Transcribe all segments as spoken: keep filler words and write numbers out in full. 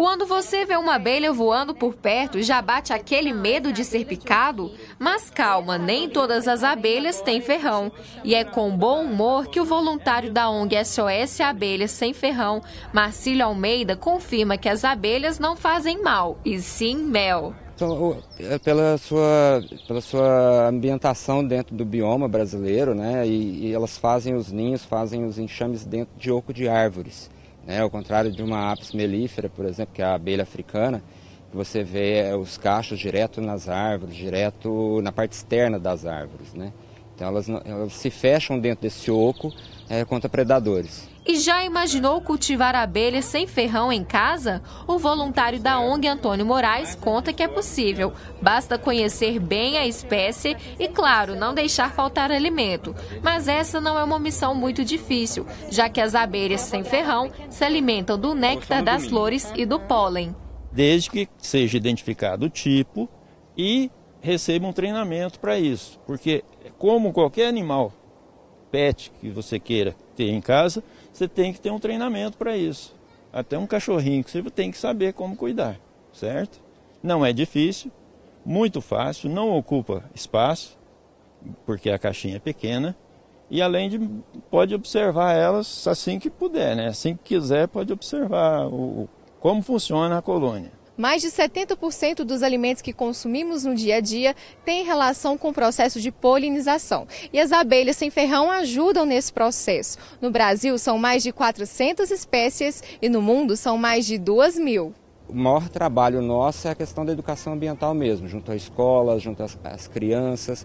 Quando você vê uma abelha voando por perto, já bate aquele medo de ser picado? Mas calma, nem todas as abelhas têm ferrão. E é com bom humor que o voluntário da O N G S O S Abelhas Sem Ferrão, Marcílio Almeida, confirma que as abelhas não fazem mal, e sim mel. Pela sua, pela sua ambientação dentro do bioma brasileiro, né, e, e elas fazem os ninhos, fazem os enxames dentro de oco de árvores. Né, ao contrário de uma apis mellifera, por exemplo, que é a abelha africana, que você vê os cachos direto nas árvores, direto na parte externa das árvores. Né? Então elas, elas se fecham dentro desse oco é, contra predadores. E já imaginou cultivar abelhas sem ferrão em casa? O voluntário da O N G Antônio Moraes conta que é possível. Basta conhecer bem a espécie e, claro, não deixar faltar alimento. Mas essa não é uma missão muito difícil, já que as abelhas sem ferrão se alimentam do néctar das flores e do pólen. Desde que seja identificado o tipo e receba um treinamento para isso. Porque, como qualquer animal pet que você queira ter em casa, você tem que ter um treinamento para isso. Até um cachorrinho que você tem que saber como cuidar, certo? Não é difícil, muito fácil, não ocupa espaço, porque a caixinha é pequena, e além de, pode observar elas assim que puder, né? Assim que quiser, pode observar o, como funciona a colônia. Mais de setenta por cento dos alimentos que consumimos no dia a dia têm relação com o processo de polinização. E as abelhas sem ferrão ajudam nesse processo. No Brasil, são mais de quatrocentas espécies e no mundo são mais de duas mil. O maior trabalho nosso é a questão da educação ambiental mesmo, junto às escolas, junto às, às crianças,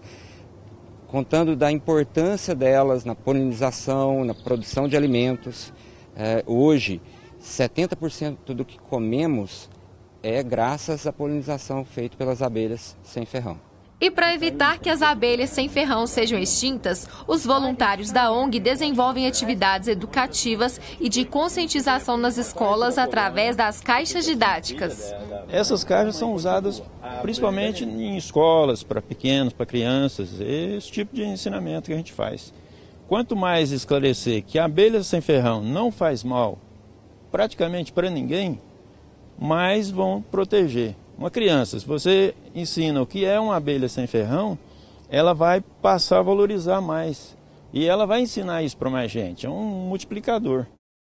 contando da importância delas na polinização, na produção de alimentos. É, hoje, setenta por cento do que comemos é graças à polinização feita pelas abelhas sem ferrão. E para evitar que as abelhas sem ferrão sejam extintas, os voluntários da O N G desenvolvem atividades educativas e de conscientização nas escolas através das caixas didáticas. Essas caixas são usadas principalmente em escolas, para pequenos, para crianças, esse tipo de ensinamento que a gente faz. Quanto mais esclarecer que a abelha sem ferrão não faz mal praticamente para ninguém, mais vão proteger. Uma criança, se você ensina o que é uma abelha sem ferrão, ela vai passar a valorizar mais. E ela vai ensinar isso para mais gente, é um multiplicador.